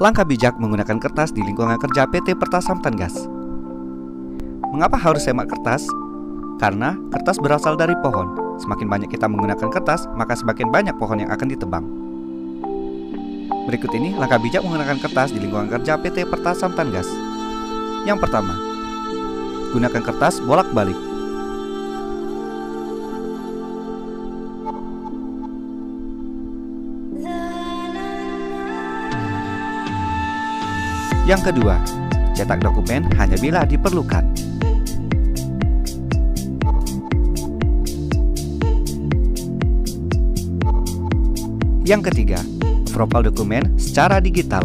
Langkah bijak menggunakan kertas di lingkungan kerja PT Pertasamtan Gas. Mengapa harus semak kertas? Karena kertas berasal dari pohon. Semakin banyak kita menggunakan kertas, maka semakin banyak pohon yang akan ditebang. Berikut ini langkah bijak menggunakan kertas di lingkungan kerja PT Pertasamtan Gas. Yang pertama, gunakan kertas bolak-balik. Yang kedua, cetak dokumen hanya bila diperlukan. Yang ketiga, profil dokumen secara digital.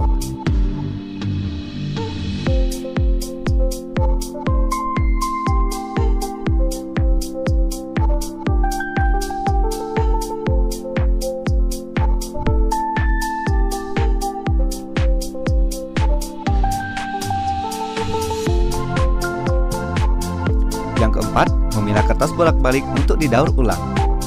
Yang keempat, memilah kertas bolak-balik untuk didaur ulang.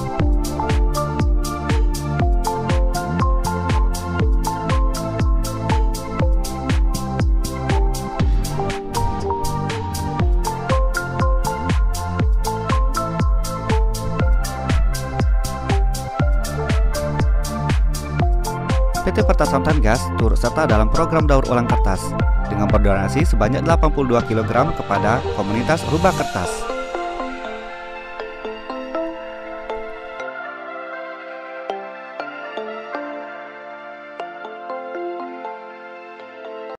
PT Pertasamtan Gas turut serta dalam program daur ulang kertas dengan berdonasi sebanyak 82 kg kepada komunitas Rubah Kertas.